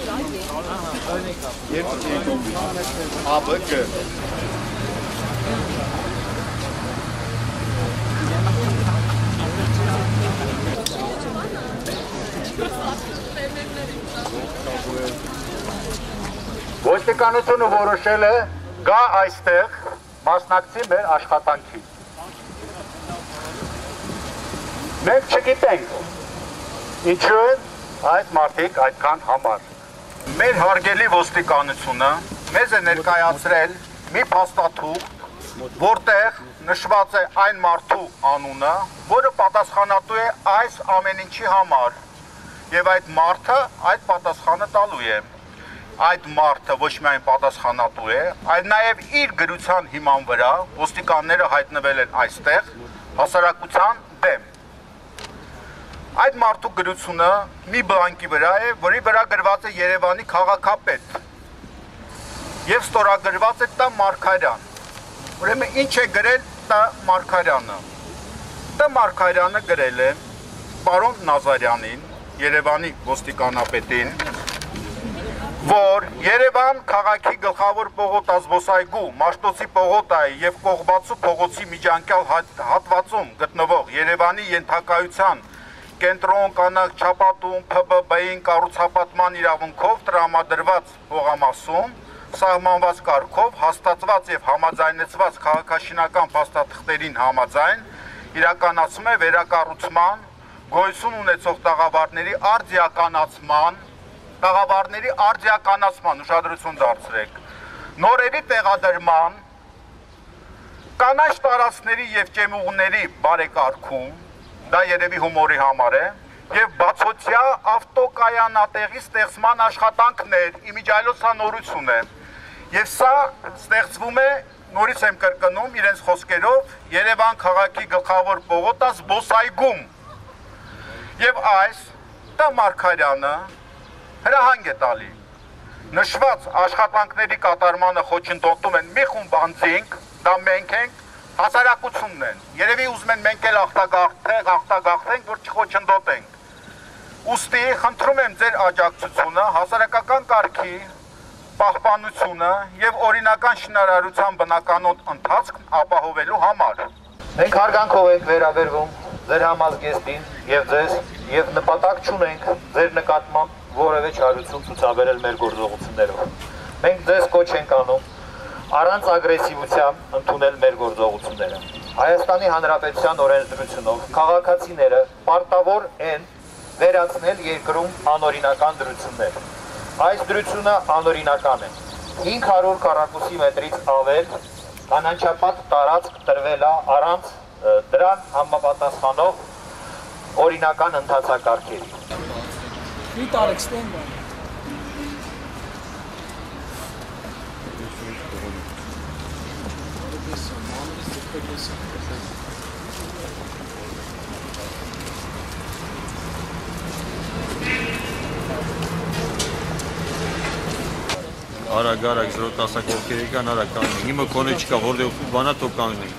ABG. Ոստիկանությունը որոշել է գա այստեղ մասնակցի մեր աշխատանքին։ Մենք չգիտենք ինչու են այս մարդիկ այդքան համար։ Մեր հարգելի ոստիկանությունը մեզ է ներկայացրել մի փաստաթուղթ, որտեղ նշված է այն մարդու անունը, որը պատասխանատու է այս ամեն ինչի համար, եւ այդ մարդը այդ պատասխանը տալու է։ Այդ մարդը ոչ միայն պատասխանատու է, այլ նաև իր գրության հիման վրա ոստիկանները հայտնվել են այստեղ հասարակության դեմ։ Այդ մարդու գրությունը մի բլանկի վրա է, որի վրա գրված է Երևանի քաղաքապետ եւ ստորագրված է Տ. Մարգարյան։ Ուրեմն ինչ է գրել Տ. Մարգարյանը։ Տ. Մարգարյանը գրել է պարոն Նազարյանին, Երևանի ոստիկանապետին, որ Երևան քաղաքի գլխավոր պողոտա զբոսայգու Մաշտոցի պողոտայի եւ Կողբացու փողոցի միջանկյալ հատվածում գտնվող Երևանի ենթակայության կենտրոն կանաչ չապատում ՓԲԲ-ին կառուցապատման իրավունքով տրամադրված հողամասում սահմանված կարգով հաստատված եւ համաձայնեցված քաղաքաշինական փաստաթղթերին համաձայն իրականացում է վերակառուցման գոյություն ունեցող տաղավարների արձիականացման ուշադրություն դարձրեք, նորերի տեղադրման, կանաչ տարածքների եւ ճեմուղների բարեկարգում, դա երևի հումորի համար է, եւ բացօթյա ավտոկայանատեղի ստեղծման աշխատանքներ, իմիջիայլոցանորություն է, եւ սա ստեղծվում է, նորից եմ կրկնում իրենց խոսքերով, Երևան քաղաքի գլխավոր պողոտա զբոսայգում, եւ այս Տ. Մարգարյանը հրահանգ է տալի։ Նշված աշխատանքների կատարմանը խոչընդոտում են մի խումբ անձինք, դա մենք ենք, հասարակությունն են։ Երևի ուզում են մենք էլ ախտագաղթենք, որ չխոչընդոտենք։ Ուստի խնդրում եմ ձեր աջակցությունը հասարակական կարգի պահպանությունը եւ օրինական շինարարության բնականոն ընթացքն ապահովելու համար։ Մենք հարգանքով ենք վերաբերվում ձեր համազգեստին եւ ձեզ եւ նպատակ չունենք ձեր նկատմամբ որևէ չարություն ցուցաբերել մեր գործողություններով։ Մենք ձեզ կոչ ենք անում առանց ագրեսիվության ընդունել մեր գործողությունները։ Հայաստանի Հանրապետության օրենսդրությունով քաղաքացիները պարտավոր են վերացնել երկրում անօրինական դրություններ։ Այս դրությունը անօրինական է։ 500 քառակուսի մետրից ավել կանաչապատ տարածք տրվել է առանց դրան համապատասխանող օրինական ընթացակարգերի։ Մի տարեք ստեն բան։ Արագ, 0-10 ովքեր եկան, արագ կանգնենք։ Իմը կոնե չկա, որտեղ բանա թող կանգնենք։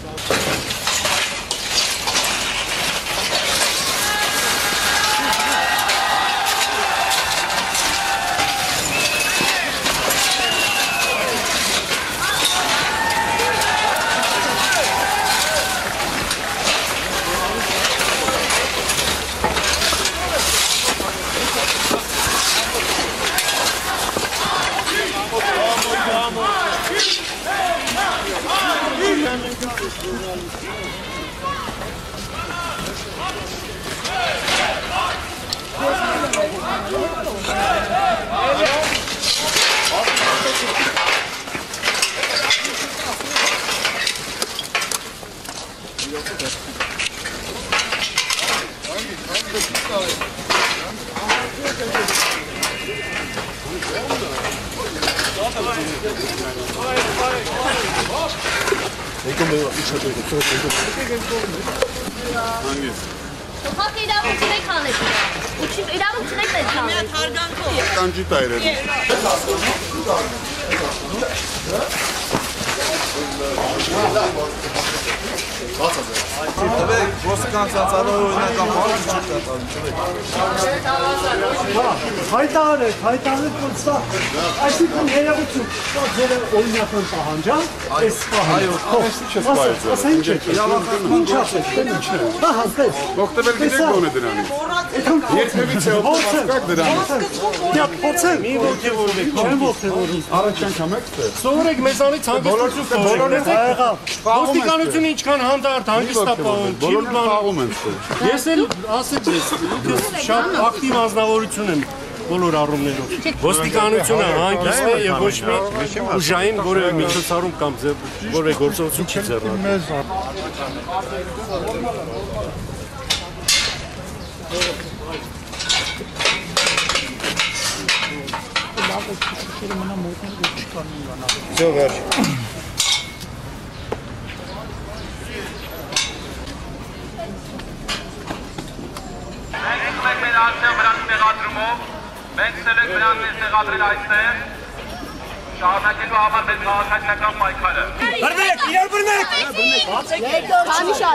Կանջի տայրերի։ Հայտարարեք կոնստա, այսինքն երևություն, ձերը օրինական պահանջան, այս պահանջ, ասա ինչ եք, ինչ ասեք, պահանջես, Ողտվել գիտեք բոն է դրանից, երբևից է ողտվածկակ դրանից, փոցեմ, մի ողտևորվեք, չեմ ողտևորում, առաջ անգամ եք թե, սովորեք մեզանից հանգստություն ոստիկանությունը ինչքան հանդարտ հանգստապահում, բոլորն են ես էլ ասեք ես շատ ակտիվ անձնավորություն եմ բոլոր առումներով, ոստիկանությունը հանգիստ է և ոչ մի ուժային որևէ միջոցառում կամ որևէ գործողություն չի ձեռնարկում։ Մենք սելեք վրանց մեզ տեղադրել այստեղ, շարունակելու համար մեզ քաղաքացիական պայքարը։ Բրնեք, իրար բրնեք! Քանի շարժ,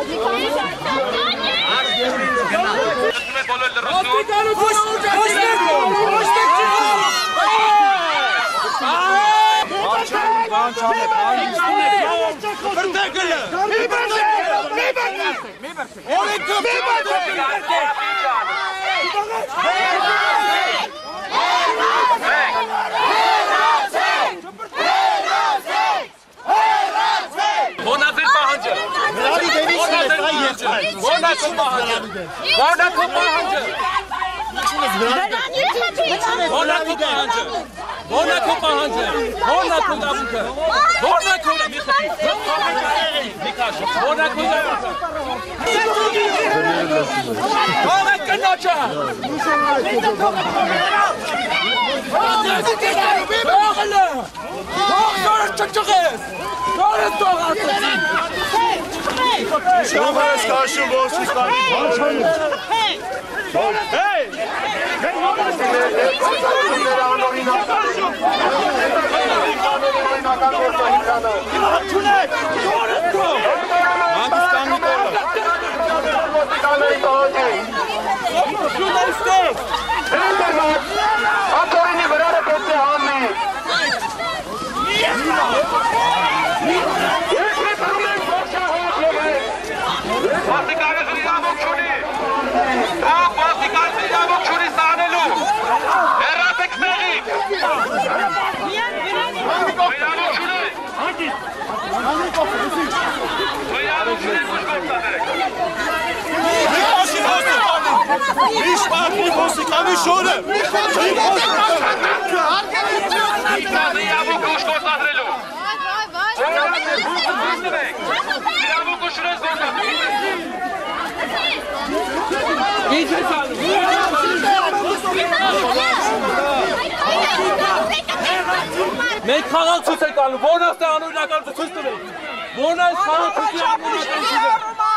Մենք խաղալ ցույց ենք տալու, որն է անօրինականությունը ցույց տվեք։ Որն է խաղացուցի անօրինականությունը։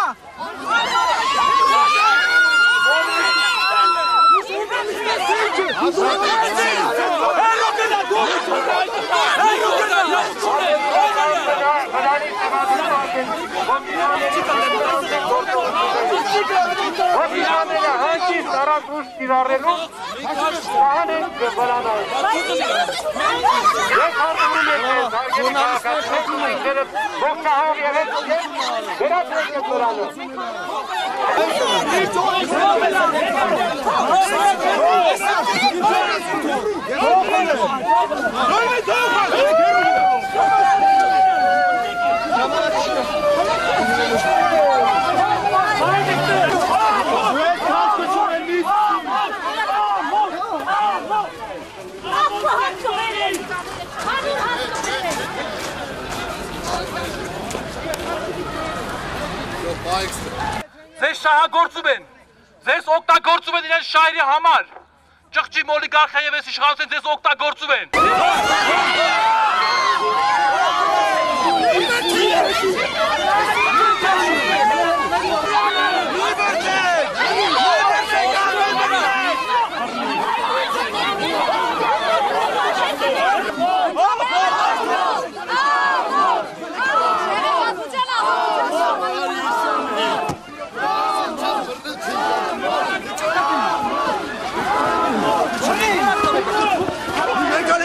Ձեզ շահագործում են, ձեզ օգտագործում են իրենց շահերի համար, ճղճի օլիգարխիա և ես իշխանություն ձեզ օգտագործում են։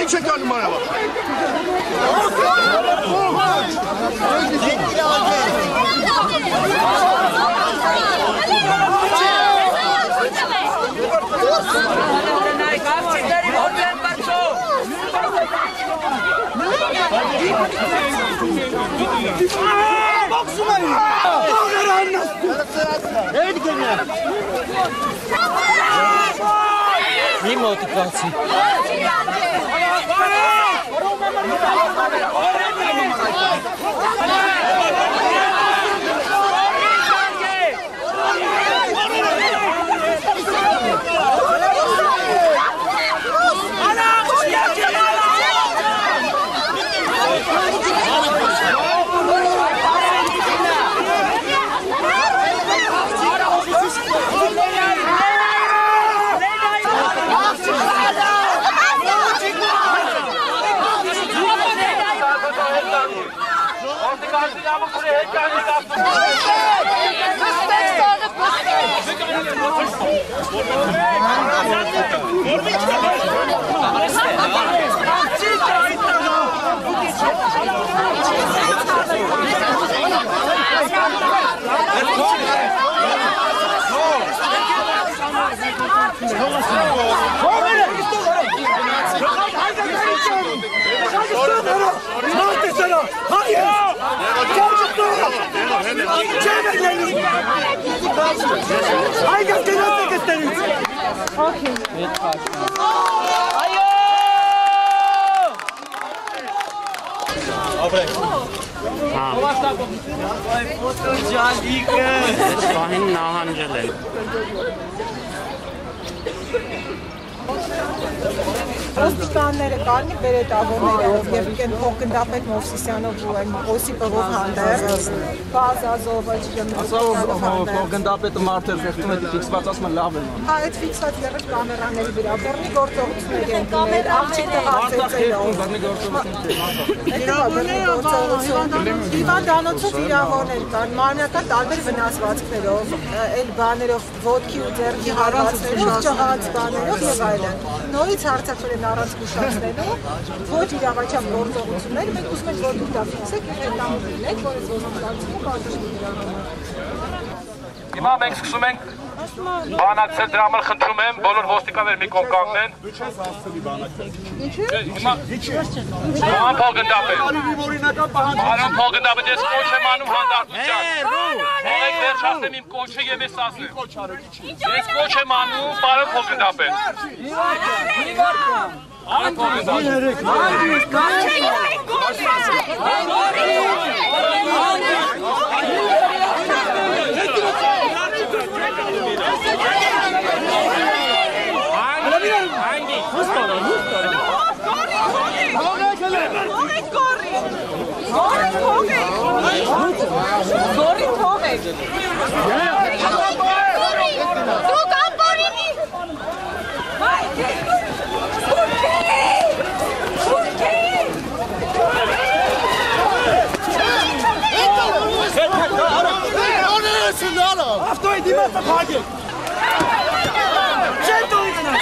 Ինչ եք անում արավա։ Մի մոտիկացի։ Ոստիկանները կան վերետավորներով եւ փոխգնդապետ Մովսիսյանով ու այն Օսիպովով հանդերձ Բազազովը փոխգնդապետը մարդը զերծում է ֆիքսված ասում լավ է։ Հա, այդ ֆիքսված եղած կամերաների վրա բռնի գործողություններ են տվել, աղջիկը հացեցելով։ Հիվանդանոցով վիրավորներ կան, մանրական տարբեր վնասվածքներով, այլ բաներով, ոտքի ու ձեռքի հարվածներով, ճղած բաներով եւ այլն։ Նորից հարցակվել են առանց զգուշացնելու, ոչ իրավաչափ գործողություններ, մենք ուզում ենք, որ դուք դա ֆիքսեք եւ հետամուտ լինեք, որ այս ոստիկանությունը պատժի դրանով։ Հիմա մենք սկսում ենք բանակցել, դրա համար խնդրում եմ բոլոր ոստիկանները մի կողմ կանգնեն։ Պարոն փոխգնդապետ։ Պարոն փոխգնդապետ, ես կոչ եմ անում հանդարտության։ Թողեք վերջացնեմ իմ կոչը եւ ես ասեմ։ Ես կոչ եմ անում, պարոն փոխգնդապետ։ Պարոն Avtoy dimata phage. Çento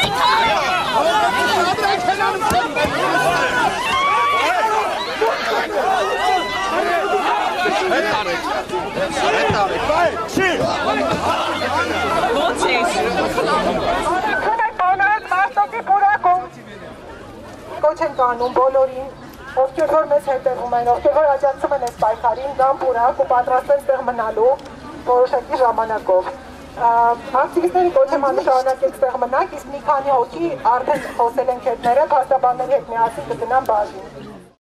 Կոչ են կանում բոլորին, ովքեր որ մեզ հետևում են, ովքեր որ աջակցում են այս պայքարին, գան պուրակ ու պատրաստ են ստեղ մնալու որոշակի ժամանակով։ Ակտիվիստների կոչ եմ անում շարունակեք ստեղ մնանք, իսկ մի քանի հոգի արդեն խոսել են հետները, փաստաբանների հետ միասին կգնան բաժին։